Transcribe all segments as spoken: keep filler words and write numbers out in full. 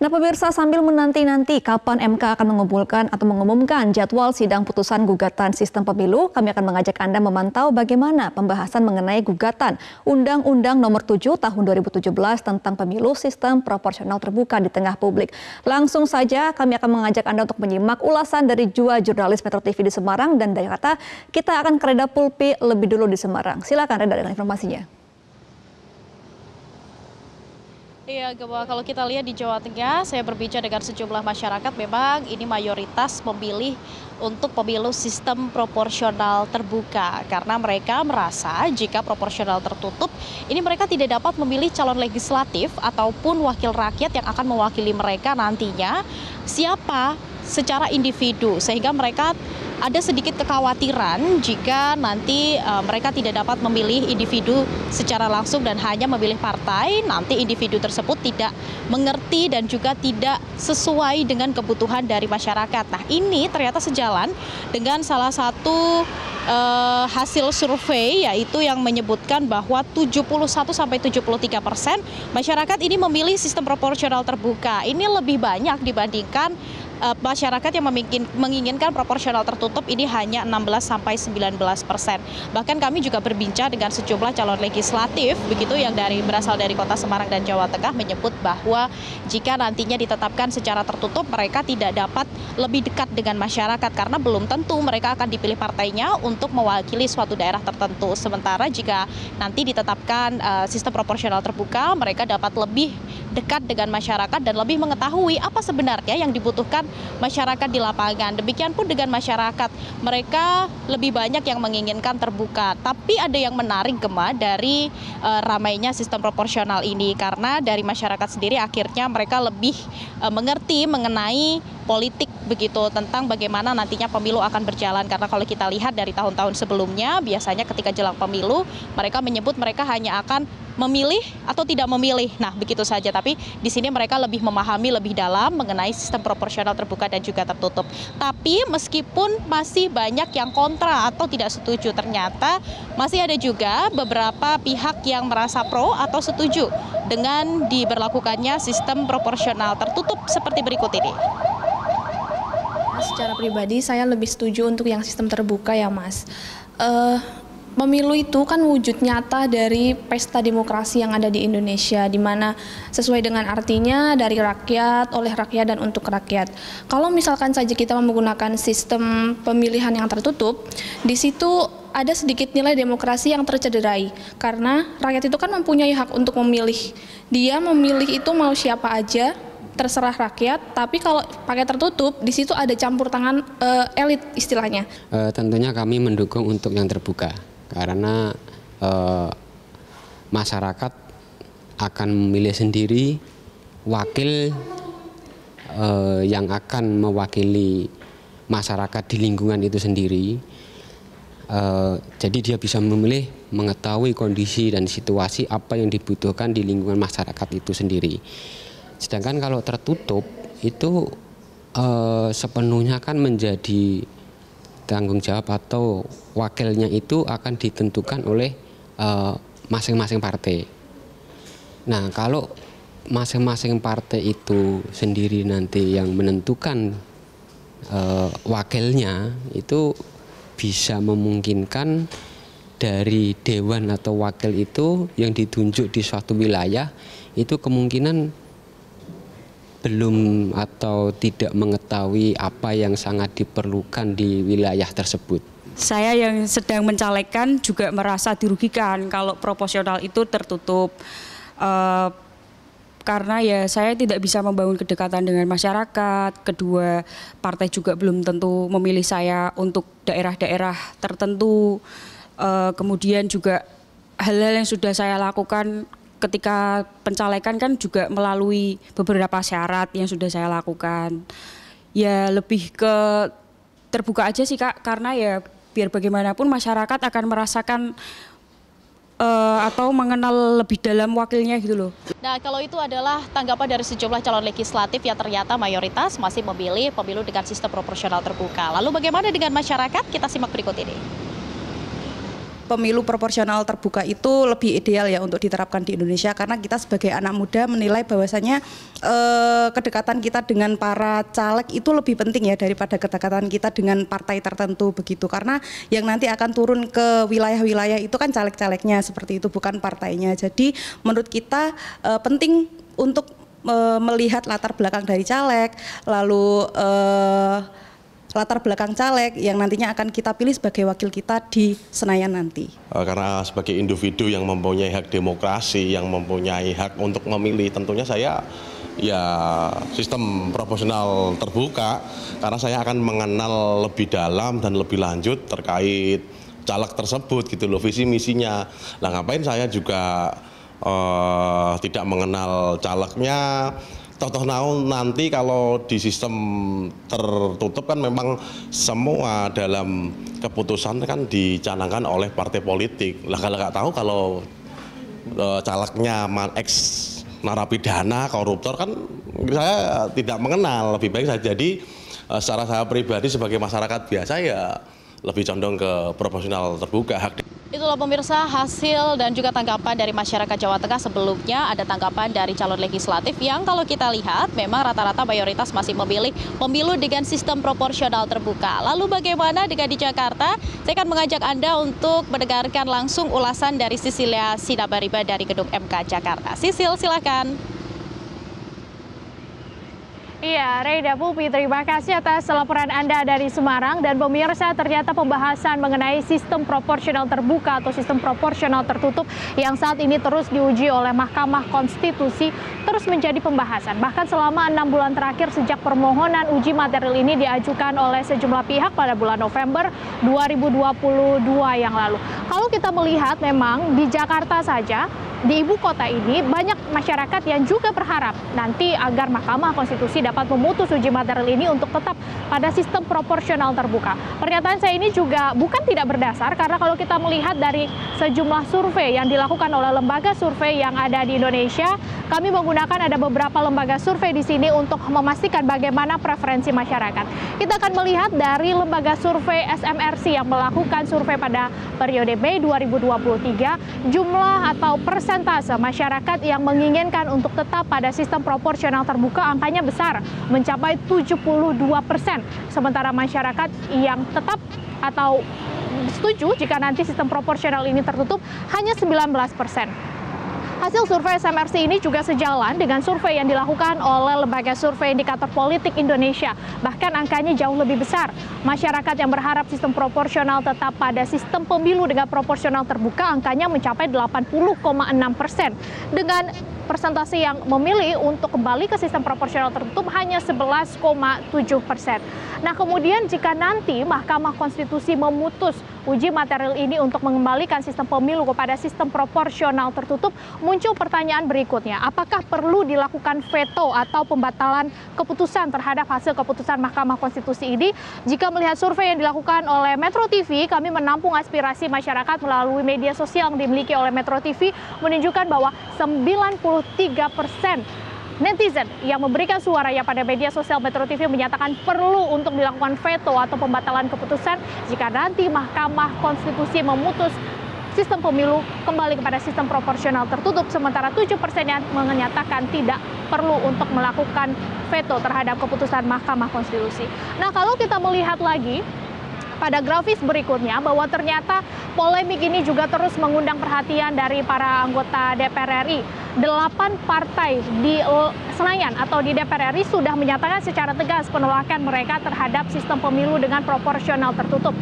Nah pemirsa, sambil menanti-nanti kapan M K akan mengumpulkan atau mengumumkan jadwal sidang putusan gugatan sistem pemilu, kami akan mengajak Anda memantau bagaimana pembahasan mengenai gugatan Undang-Undang Nomor tujuh Tahun dua ribu tujuh belas tentang pemilu sistem proporsional terbuka di tengah publik. Langsung saja kami akan mengajak Anda untuk menyimak ulasan dari dua jurnalis Metro T V di Semarang, dan dari kata kita akan ke Reda Pulpi lebih dulu di Semarang. Silakan Reda dengan informasinya. Iya, Gemma, kalau kita lihat di Jawa Tengah, saya berbicara dengan sejumlah masyarakat, memang ini mayoritas memilih untuk pemilu sistem proporsional terbuka. Karena mereka merasa jika proporsional tertutup, ini mereka tidak dapat memilih calon legislatif ataupun wakil rakyat yang akan mewakili mereka nantinya siapa secara individu. Sehingga mereka ada sedikit kekhawatiran jika nanti uh, mereka tidak dapat memilih individu secara langsung dan hanya memilih partai, nanti individu tersebut tidak mengerti dan juga tidak sesuai dengan kebutuhan dari masyarakat. Nah, ini ternyata sejalan dengan salah satu uh, hasil survei, yaitu yang menyebutkan bahwa tujuh puluh satu sampai tujuh puluh tiga persen masyarakat ini memilih sistem proporsional terbuka. Ini lebih banyak dibandingkan masyarakat yang menginginkan proporsional tertutup, ini hanya enam belas sampai sembilan belas persen. Bahkan kami juga berbincang dengan sejumlah calon legislatif begitu yang dari berasal dari Kota Semarang dan Jawa Tengah, menyebut bahwa jika nantinya ditetapkan secara tertutup, mereka tidak dapat lebih dekat dengan masyarakat karena belum tentu mereka akan dipilih partainya untuk mewakili suatu daerah tertentu. Sementara jika nanti ditetapkan uh, sistem proporsional terbuka, mereka dapat lebih dekat dengan masyarakat dan lebih mengetahui apa sebenarnya yang dibutuhkan masyarakat di lapangan. Demikian pun dengan masyarakat, mereka lebih banyak yang menginginkan terbuka. Tapi ada yang menarik, Gemma, dari uh, ramainya sistem proporsional ini, karena dari masyarakat sendiri akhirnya mereka lebih uh, mengerti mengenai politik begitu, tentang bagaimana nantinya pemilu akan berjalan. Karena kalau kita lihat dari tahun-tahun sebelumnya, biasanya ketika jelang pemilu mereka menyebut mereka hanya akan memilih atau tidak memilih. Nah, begitu saja. Tapi di sini mereka lebih memahami lebih dalam mengenai sistem proporsional terbuka dan juga tertutup. Tapi meskipun masih banyak yang kontra atau tidak setuju, ternyata masih ada juga beberapa pihak yang merasa pro atau setuju dengan diberlakukannya sistem proporsional tertutup seperti berikut ini. Secara pribadi saya lebih setuju untuk yang sistem terbuka ya, Mas. Uh, Pemilu itu kan wujud nyata dari pesta demokrasi yang ada di Indonesia, di mana sesuai dengan artinya dari rakyat, oleh rakyat, dan untuk rakyat. Kalau misalkan saja kita menggunakan sistem pemilihan yang tertutup, di situ ada sedikit nilai demokrasi yang tercederai. Karena rakyat itu kan mempunyai hak untuk memilih. Dia memilih itu mau siapa aja, terserah rakyat, tapi kalau pakai tertutup, di situ ada campur tangan uh, elit istilahnya. Uh, tentunya kami mendukung untuk yang terbuka. Karena eh, masyarakat akan memilih sendiri wakil eh, yang akan mewakili masyarakat di lingkungan itu sendiri. Eh, jadi dia bisa memilih, mengetahui kondisi dan situasi apa yang dibutuhkan di lingkungan masyarakat itu sendiri. Sedangkan kalau tertutup itu eh, sepenuhnya kan menjadi tanggung jawab atau wakilnya itu akan ditentukan oleh masing-masing uh, partai. Nah, kalau masing-masing partai itu sendiri nanti yang menentukan uh, wakilnya, itu bisa memungkinkan dari dewan atau wakil itu yang ditunjuk di suatu wilayah itu kemungkinan belum atau tidak mengetahui apa yang sangat diperlukan di wilayah tersebut. Saya yang sedang mencalekkan juga merasa dirugikan kalau proporsional itu tertutup. Uh, karena ya saya tidak bisa membangun kedekatan dengan masyarakat. Kedua, partai juga belum tentu memilih saya untuk daerah-daerah tertentu. Uh, kemudian juga hal-hal yang sudah saya lakukan ketika pencalekan kan juga melalui beberapa syarat yang sudah saya lakukan. Ya lebih ke terbuka aja sih, Kak, karena ya biar bagaimanapun masyarakat akan merasakan uh, atau mengenal lebih dalam wakilnya gitu loh. Nah, kalau itu adalah tanggapan dari sejumlah calon legislatif yang ternyata mayoritas masih memilih pemilu dengan sistem proporsional terbuka. Lalu bagaimana dengan masyarakat? Kita simak berikut ini. pemilu proporsional terbuka itu lebih ideal ya untuk diterapkan di Indonesia, karena kita sebagai anak muda menilai bahwasanya eh, kedekatan kita dengan para caleg itu lebih penting ya daripada kedekatan kita dengan partai tertentu begitu, karena yang nanti akan turun ke wilayah-wilayah itu kan caleg-calegnya seperti itu, bukan partainya. Jadi menurut kita eh, penting untuk eh, melihat latar belakang dari caleg, lalu eh, latar belakang caleg yang nantinya akan kita pilih sebagai wakil kita di Senayan nanti. Karena sebagai individu yang mempunyai hak demokrasi, yang mempunyai hak untuk memilih, tentunya saya ya sistem proporsional terbuka, karena saya akan mengenal lebih dalam dan lebih lanjut terkait caleg tersebut gitu loh, visi misinya. Nah, ngapain saya juga uh, tidak mengenal calegnya. Toh nanti kalau di sistem tertutup kan memang semua dalam keputusan kan dicanangkan oleh partai politik. Lah kalau nggak tahu kalau e, calegnya ex narapidana, koruptor kan saya tidak mengenal. Lebih baik saya jadi e, secara saya pribadi sebagai masyarakat biasa ya lebih condong ke proporsional terbuka. Hak Itulah pemirsa hasil dan juga tanggapan dari masyarakat Jawa Tengah. Sebelumnya ada tanggapan dari calon legislatif yang kalau kita lihat memang rata-rata mayoritas masih memilih pemilu dengan sistem proporsional terbuka. Lalu bagaimana dengan di Jakarta? Saya akan mengajak Anda untuk mendengarkan langsung ulasan dari Sisilia Sinabariba dari Gedung M K Jakarta. Sisil, silakan. Iya, Reida Pupi, terima kasih atas laporan Anda dari Semarang. Dan pemirsa, ternyata pembahasan mengenai sistem proporsional terbuka atau sistem proporsional tertutup yang saat ini terus diuji oleh Mahkamah Konstitusi terus menjadi pembahasan. Bahkan selama enam bulan terakhir sejak permohonan uji material ini diajukan oleh sejumlah pihak pada bulan November dua ribu dua puluh dua yang lalu. Kalau kita melihat memang di Jakarta saja, di ibu kota ini banyak masyarakat yang juga berharap nanti agar Mahkamah Konstitusi dapat memutus uji material ini untuk tetap pada sistem proporsional terbuka. Pernyataan saya ini juga bukan tidak berdasar, karena kalau kita melihat dari sejumlah survei yang dilakukan oleh lembaga survei yang ada di Indonesia, kami menggunakan ada beberapa lembaga survei di sini untuk memastikan bagaimana preferensi masyarakat. Kita akan melihat dari lembaga survei S M R C yang melakukan survei pada periode Mei dua ribu dua puluh tiga, jumlah atau persen persentase masyarakat yang menginginkan untuk tetap pada sistem proporsional terbuka angkanya besar, mencapai tujuh puluh dua persen. Sementara masyarakat yang tetap atau setuju jika nanti sistem proporsional ini tertutup hanya sembilan belas persen. Hasil survei S M R C ini juga sejalan dengan survei yang dilakukan oleh Lembaga Survei Indikator Politik Indonesia. Bahkan angkanya jauh lebih besar. Masyarakat yang berharap sistem proporsional tetap pada sistem pemilu dengan proporsional terbuka angkanya mencapai delapan puluh koma enam persen. Dengan persentase yang memilih untuk kembali ke sistem proporsional tertutup hanya sebelas koma tujuh persen. Nah, kemudian jika nanti Mahkamah Konstitusi memutus uji material ini untuk mengembalikan sistem pemilu kepada sistem proporsional tertutup, muncul pertanyaan berikutnya. Apakah perlu dilakukan veto atau pembatalan keputusan terhadap hasil keputusan Mahkamah Konstitusi ini? Jika melihat survei yang dilakukan oleh Metro T V, kami menampung aspirasi masyarakat melalui media sosial yang dimiliki oleh Metro T V, menunjukkan bahwa sembilan puluh tiga persen netizen yang memberikan suaranya pada media sosial Metro T V menyatakan perlu untuk dilakukan veto atau pembatalan keputusan jika nanti Mahkamah Konstitusi memutus sistem pemilu kembali kepada sistem proporsional tertutup, sementara tujuh persen yang menyatakan tidak perlu untuk melakukan veto terhadap keputusan Mahkamah Konstitusi. Nah, kalau kita melihat lagi pada grafis berikutnya bahwa ternyata polemik ini juga terus mengundang perhatian dari para anggota D P R R I. Delapan partai di Senayan atau di D P R R I sudah menyatakan secara tegas penolakan mereka terhadap sistem pemilu dengan proporsional tertutup.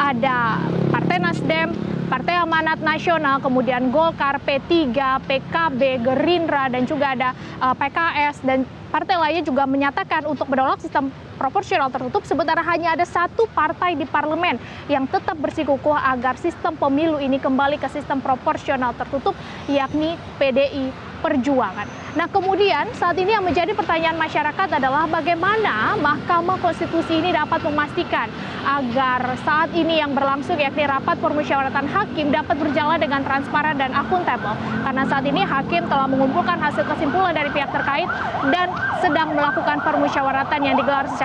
Ada Partai Nasdem, Partai Amanat Nasional, kemudian Golkar, P tiga, P K B, Gerindra, dan juga ada uh, P K S, dan partai lainnya juga menyatakan untuk menolak sistem proporsional tertutup, sementara hanya ada satu partai di parlemen yang tetap bersikukuh agar sistem pemilu ini kembali ke sistem proporsional tertutup, yakni P D I Perjuangan. Nah, kemudian saat ini yang menjadi pertanyaan masyarakat adalah bagaimana Mahkamah Konstitusi ini dapat memastikan agar saat ini yang berlangsung yakni rapat permusyawaratan hakim dapat berjalan dengan transparan dan akuntabel. Karena saat ini hakim telah mengumpulkan hasil kesimpulan dari pihak terkait dan sedang melakukan permusyawaratan yang digelar secara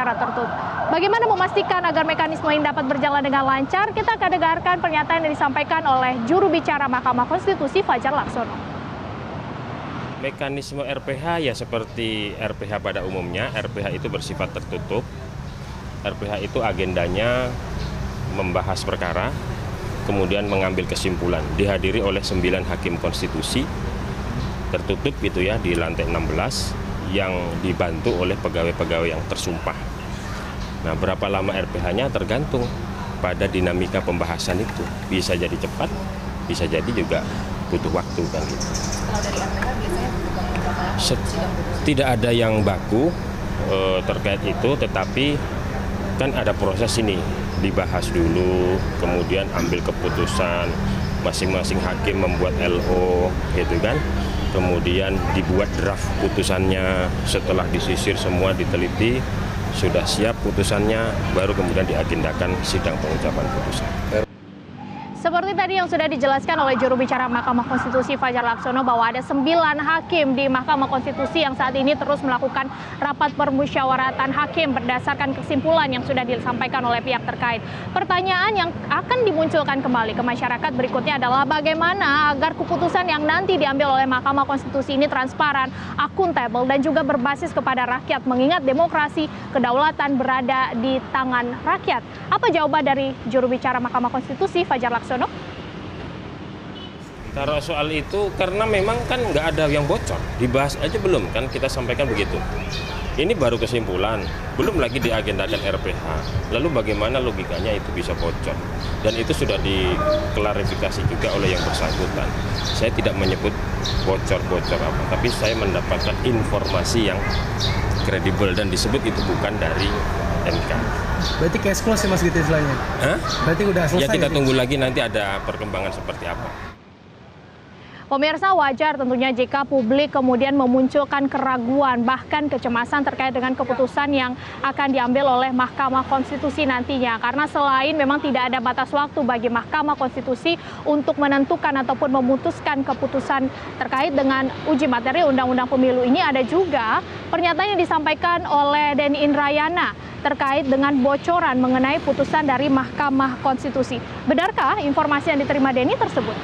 secara tertutup. Bagaimana memastikan agar mekanisme ini dapat berjalan dengan lancar? Kita akan dengarkan pernyataan yang disampaikan oleh juru bicara Mahkamah Konstitusi Fajar Laksono. Mekanisme R P H ya seperti R P H pada umumnya, R P H itu bersifat tertutup. R P H itu agendanya membahas perkara, kemudian mengambil kesimpulan, dihadiri oleh sembilan hakim konstitusi, tertutup gitu ya di lantai enam belas, yang dibantu oleh pegawai-pegawai yang tersumpah. Nah, berapa lama R P H-nya tergantung pada dinamika pembahasan itu. Bisa jadi cepat, bisa jadi juga butuh waktu kan gitu. Kalau dari R P H biasanya Set, tidak ada yang baku e, terkait itu, tetapi kan ada proses ini, dibahas dulu, kemudian ambil keputusan, masing-masing hakim membuat L O gitu kan, kemudian dibuat draft putusannya, setelah disisir semua, diteliti, sudah siap putusannya, baru kemudian diagendakan sidang pengucapan putusan. Seperti tadi yang sudah dijelaskan oleh juru bicara Mahkamah Konstitusi Fajar Laksono bahwa ada sembilan hakim di Mahkamah Konstitusi yang saat ini terus melakukan rapat permusyawaratan hakim berdasarkan kesimpulan yang sudah disampaikan oleh pihak terkait. Pertanyaan yang akan dimunculkan kembali ke masyarakat berikutnya adalah bagaimana agar keputusan yang nanti diambil oleh Mahkamah Konstitusi ini transparan, akuntabel, dan juga berbasis kepada rakyat, mengingat demokrasi, kedaulatan berada di tangan rakyat. Apa jawaban dari juru bicara Mahkamah Konstitusi Fajar Laksono? Kalau soal itu, karena memang kan nggak ada yang bocor, dibahas aja belum kan, kita sampaikan begitu. Ini baru kesimpulan, belum lagi diagendakan R P H. Lalu bagaimana logikanya itu bisa bocor? Dan itu sudah diklarifikasi juga oleh yang bersangkutan. Saya tidak menyebut bocor-bocor apa, tapi saya mendapatkan informasi yang kredibel dan disebut itu bukan dari M K. Berarti case close ya Mas gitu istilahnya? Hah? Berarti udah selesai? Ya kita gitu? tunggu lagi nanti ada perkembangan seperti apa. Pemirsa, wajar tentunya jika publik kemudian memunculkan keraguan bahkan kecemasan terkait dengan keputusan yang akan diambil oleh Mahkamah Konstitusi nantinya. Karena selain memang tidak ada batas waktu bagi Mahkamah Konstitusi untuk menentukan ataupun memutuskan keputusan terkait dengan uji materi Undang-Undang Pemilu ini, ada juga pernyataan yang disampaikan oleh Denny Indrayana terkait dengan bocoran mengenai putusan dari Mahkamah Konstitusi. Benarkah informasi yang diterima Denny tersebut?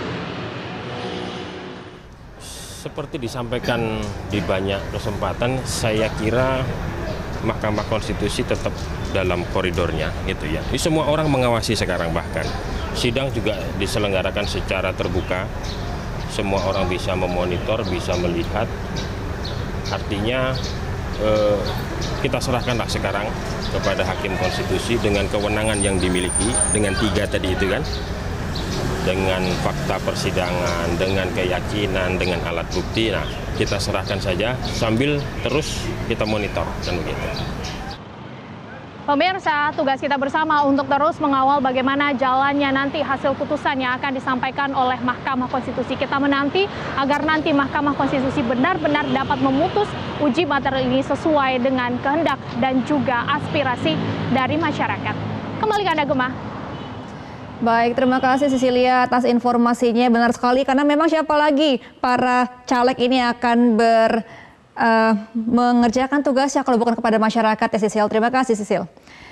Seperti disampaikan di banyak kesempatan, saya kira Mahkamah Konstitusi tetap dalam koridornya gitu ya. Ini semua orang mengawasi sekarang, bahkan sidang juga diselenggarakan secara terbuka. Semua orang bisa memonitor, bisa melihat. Artinya eh, kita serahkanlah sekarang kepada Hakim Konstitusi dengan kewenangan yang dimiliki, dengan tiga tadi itu kan, dengan fakta persidangan, dengan keyakinan, dengan alat bukti. Nah, kita serahkan saja sambil terus kita monitor dan begitu. Pemirsa, tugas kita bersama untuk terus mengawal bagaimana jalannya nanti hasil putusan yang akan disampaikan oleh Mahkamah Konstitusi. Kita menanti agar nanti Mahkamah Konstitusi benar-benar dapat memutus uji materi ini sesuai dengan kehendak dan juga aspirasi dari masyarakat. Kembali ke Anda, Gemma. Baik, terima kasih Cecilia atas informasinya. Benar sekali, karena memang siapa lagi para caleg ini akan ber uh, mengerjakan tugasnya kalau bukan kepada masyarakat ya, Sisil. Terima kasih, Sisil.